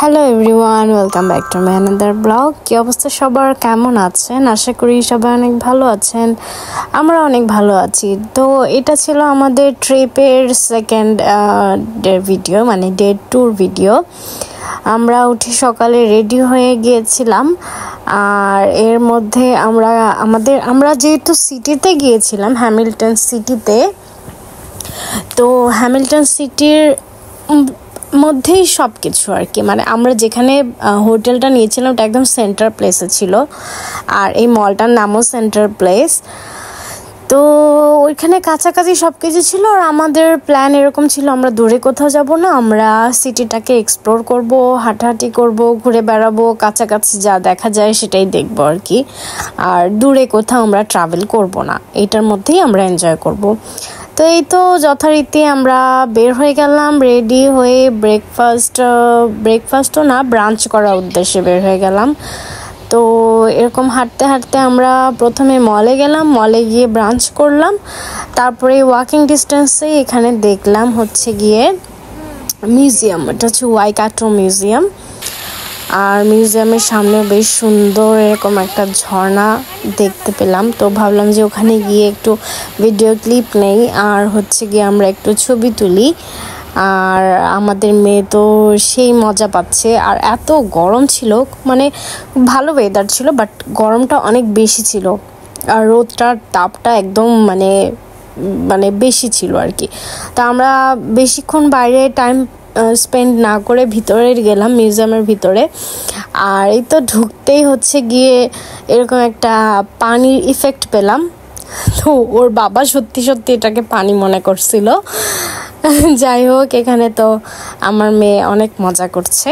Hello everyone, welcome back to my another blog. কী অবস্থা সবার, কেমন আছেন? আশা করি সবাই অনেক ভালো আছেন। আমরা অনেক ভালো আছি। তো এটা ছিল আমাদের ট্রিপের সেকেন্ড ভিডিও, মানে ডে 2 ভিডিও। আমরা উঠে সকালে রেডি হয়ে গিয়েছিলাম, আর এর মধ্যে আমরা যেহেতু সিটিতে গিয়েছিলাম, হ্যামিল্টন সিটিতে, তো হ্যামিল্টন সিটির মধ্যেই সব কিছু আর কি, মানে আমরা যেখানে হোটেলটা নিয়েছিলাম ওটা একদম সেন্টার প্লেসে ছিল, আর এই মলটার নামও সেন্টার প্লেস। তো ওইখানে কাছাকাছি সব কিছু ছিল, আর আমাদের প্ল্যান এরকম ছিল আমরা দূরে কোথাও যাব না, আমরা সিটিটাকে এক্সপ্লোর করব, হাঁটাহাঁটি করব, ঘুরে বেড়াবো, কাছাকাছি যা দেখা যায় সেটাই দেখবো আর কি। আর দূরে কোথাও আমরা ট্রাভেল করব না, এটার মধ্যেই আমরা এনজয় করব। তো এই তো যথারীতি আমরা বের হয়ে গেলাম, রেডি হয়ে ব্রেকফাস্টও না, ব্রাঞ্চ করার উদ্দেশ্যে বের হয়ে গেলাম। তো এরকম হাঁটতে হাঁটতে আমরা প্রথমে মলে গেলাম, মলে গিয়ে ব্রাঞ্চ করলাম, তারপরে ওয়াকিং ডিস্টেন্সে এখানে দেখলাম হচ্ছে গিয়ে মিউজিয়াম, এটা হচ্ছে ওয়াইকাটো মিউজিয়াম। আর মিউজিয়ামের সামনে বেশ সুন্দর এরকম একটা ঝর্ণা দেখতে পেলাম, তো ভাবলাম যে ওখানে গিয়ে একটু ভিডিও ক্লিপ নেই, আর হচ্ছে গিয়ে আমরা একটু ছবি তুলি। আর আমাদের মেয়ে তো সেই মজা পাচ্ছে, আর এত গরম ছিল, মানে ভালো ওয়েদার ছিল বাট গরমটা অনেক বেশি ছিল, আর রোদটার তাপটা একদম মানে বেশি ছিল আর কি। তা আমরা বেশিক্ষণ বাইরে টাইম স্পেন্ড না করে ভিতরে গেলাম, মিউজিয়ামের ভিতরে। আর এই তো ঢুকতেই হচ্ছে গিয়ে এরকম একটা পানির ইফেক্ট পেলাম, তো ওর বাবা সত্যি সত্যি এটাকে পানি মনে করছিল। যাই হোক, এখানে তো আমার মেয়ে অনেক মজা করছে।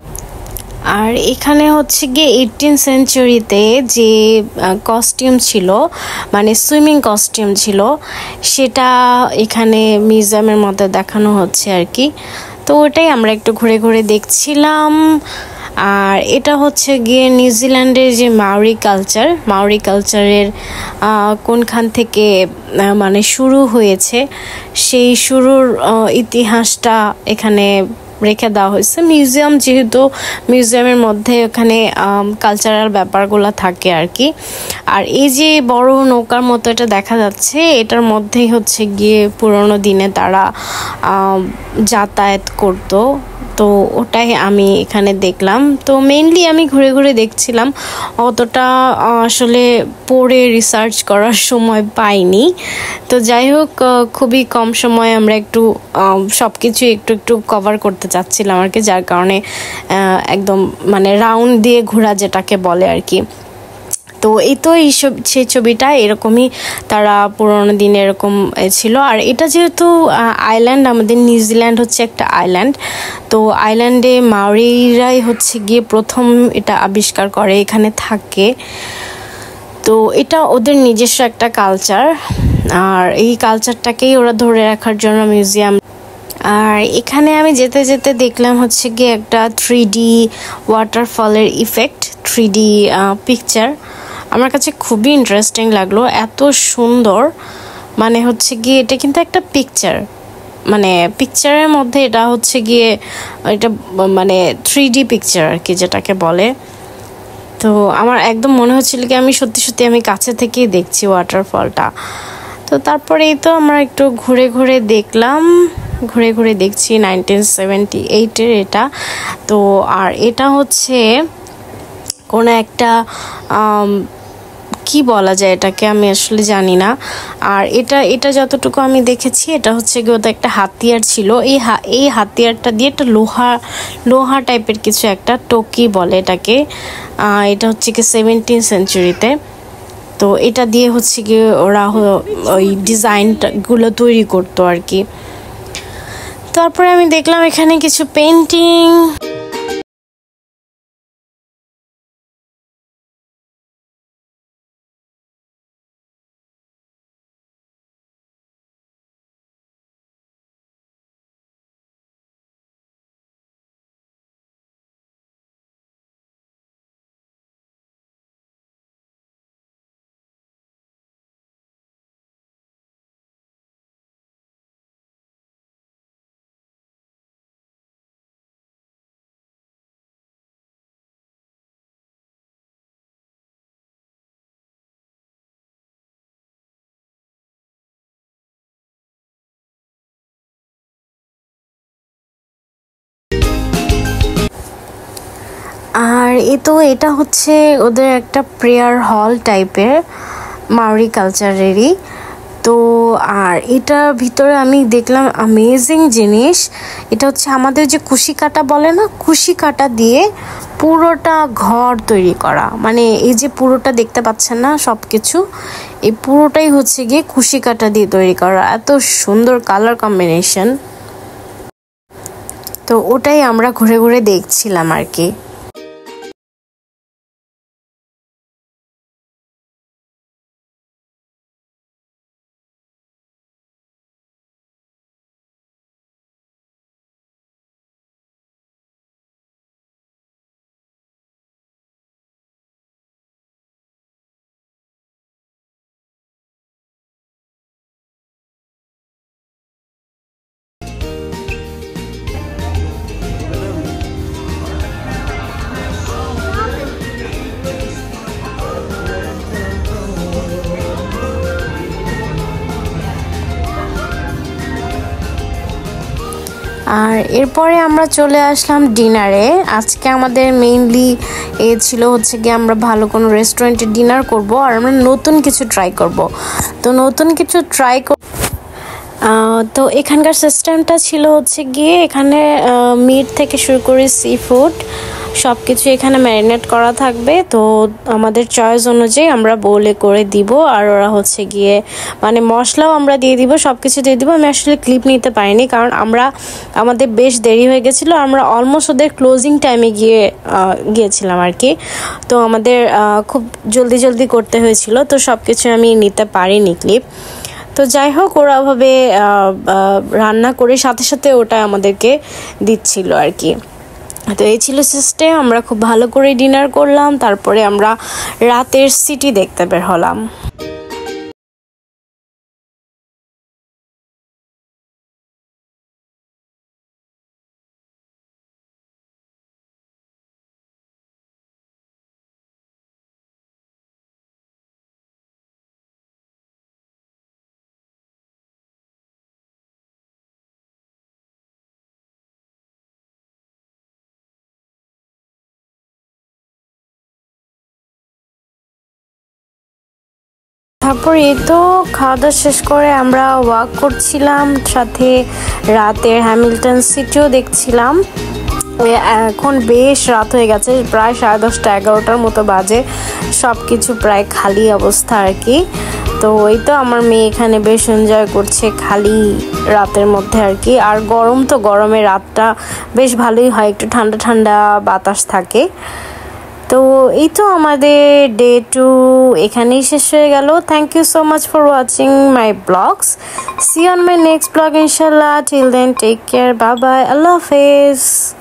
আর এখানে হচ্ছে গিয়ে 18th সেঞ্চুরিতে যে কস্টিউম ছিল, মানে সুইমিং কস্টিউম ছিল, সেটা এখানে মিউজিয়ামের মধ্যে দেখানো হচ্ছে আর কি। তো ওটাই আমরা একটু ঘুরে ঘুরে দেখছিলাম। আর এটা হচ্ছে গিয়ে নিউজিল্যান্ডের যে মাওরি কালচারের কোনখান থেকে মানে শুরু হয়েছে, সেই শুরুর ইতিহাসটা এখানে রেখে দেওয়া হয়েছে। মিউজিয়াম যেহেতু, মিউজিয়ামের মধ্যে ওখানে কালচারাল ব্যাপারগুলো থাকে আর কি। আর এই যে বড় নৌকার মতো এটা দেখা যাচ্ছে, এটার মধ্যেই হচ্ছে গিয়ে পুরোনো দিনে তারা যাতায়াত করতো, তো ওটাই আমি এখানে দেখলাম। তো মেইনলি আমি ঘুরে ঘুরে দেখছিলাম, অতটা আসলে পড়ে রিসার্চ করার সময় পাইনি। তো যাই হোক, খুবই কম সময় আমরা একটু সব কিছু একটু একটু কভার করতে চাচ্ছিলাম আর কি, যার কারণে একদম মানে রাউন্ড দিয়ে ঘোরা যেটাকে বলে আর কি। তো এই তো সেই ছবিটা এরকমই, তারা পুরোনো দিনে এরকম ছিল। আর এটা যেহেতু আইল্যান্ড, আমাদের নিউজিল্যান্ড হচ্ছে একটা আইল্যান্ড, তো আইল্যান্ডে মাওরিরাই হচ্ছে গিয়ে প্রথম এটা আবিষ্কার করে, এখানে থাকে। তো এটা ওদের নিজস্ব একটা কালচার, আর এই কালচারটাকেই ওরা ধরে রাখার জন্য মিউজিয়াম। আর এখানে আমি যেতে যেতে দেখলাম হচ্ছে গিয়ে একটা 3D ওয়াটারফলের ইফেক্ট, 3D পিকচার। আমার কাছে খুবই ইন্টারেস্টিং লাগলো, এত সুন্দর। মানে হচ্ছে গিয়ে এটা কিন্তু একটা পিকচার, মানে পিকচারের মধ্যে এটা হচ্ছে গিয়ে এটা মানে 3D পিকচার আর কি যেটাকে বলে। তো আমার একদম মনে হচ্ছিল কি আমি সত্যি সত্যি আমি কাছে থেকেই দেখছি ওয়াটারফলটা। তো তারপরে এই তো আমরা একটু ঘুরে ঘুরে দেখছি 1978-এর এটা। তো আর এটা হচ্ছে কোনো একটা কি বলা যায় এটাকে, আমি আসলে জানি না। আর এটা যতটুকু আমি দেখেছি, এটা হচ্ছে গিয়ে ওদের একটা হাতিয়ার ছিল, এই হাতিয়ারটা দিয়ে একটা লোহা টাইপের কিছু একটা টকি বলে এটাকে। এটা হচ্ছে কি 17th সেঞ্চুরিতে। তো এটা দিয়ে হচ্ছে গিয়ে ওরা ওই ডিজাইনগুলো তৈরি করতো আর কি। তারপরে আমি দেখলাম এখানে কিছু পেন্টিং। এটা হচ্ছে ওদের একটা প্রেয়ার হল টাইপের, মাওরি কালচারেরই। তো আর এটার ভিতরে আমি দেখলাম অ্যামেজিং জিনিস। এটা হচ্ছে আমাদের যে কুশি কাটা বলে না, কুশি কাটা দিয়ে পুরোটা ঘর তৈরি করা। মানে এই যে পুরোটা দেখতে পাচ্ছেন না সব কিছু, এই পুরোটাই হচ্ছে গিয়ে কুশি কাটা দিয়ে তৈরি করা। এত সুন্দর কালার কম্বিনেশন। তো ওটাই আমরা ঘুরে ঘুরে দেখছিলাম আর কি। আর এরপরে আমরা চলে আসলাম ডিনারে। আজকে আমাদের মেইনলি ছিল হচ্ছে গিয়ে আমরা ভালো কোনো রেস্টুরেন্টে ডিনার করব আর আমরা নতুন কিছু ট্রাই করব। তো নতুন কিছু ট্রাই তো এখানকার সিস্টেমটা ছিল হচ্ছে গিয়ে এখানে মিট থেকে শুরু করে সি ফুড সব কিছু এখানে ম্যারিনেট করা থাকবে। তো আমাদের চয়েস অনুযায়ী আমরা বোলে করে দিব, আর ওরা হচ্ছে গিয়ে মানে মশলাও আমরা দিয়ে দিব, সব কিছু দিয়ে দিব। আমি আসলে ক্লিপ নিতে পারিনি কারণ আমাদের বেশ দেরি হয়ে গেছিলো, আমরা অলমোস্ট ওদের ক্লোজিং টাইমে গিয়েছিলাম আর কি। তো আমাদের খুব জলদি করতে হয়েছিল, তো সব কিছু আমি নিতে পারিনি ক্লিপ। তো যাই হোক, ওরা ওভাবে রান্না করে সাথে সাথে ওটা আমাদেরকে দিচ্ছিল আর কি। তো এই ছিল সিস্টেম। আমরা খুব ভালো করে ডিনার করলাম, তারপরে আমরা রাতের সিটি দেখতে বের হলাম। তারপর এই তো খাওয়া দাওয়া শেষ করে আমরা ওয়াক করছিলাম, সাথে রাতের হ্যামিল্টন সিটিও দেখছিলাম। এখন বেশ রাত হয়ে গেছে, প্রায় 10:30 11টার মতো বাজে, সব কিছু প্রায় খালি অবস্থা আর কি। তো ওই তো আমার মেয়ে এখানে বেশ এনজয় করছে খালি রাতের মধ্যে আর কি। আর গরম, তো গরমে রাতটা বেশ ভালোই হয়, একটু ঠান্ডা ঠান্ডা বাতাস থাকে। তো এই তো আমাদের ডে 2 এখানেই শেষ হয়ে গেল। Thank you so much for watching my blogs. See on my next blog ইনশাল্লাহ। Till then take care, bye bye, আল্লাহ হাফেজ।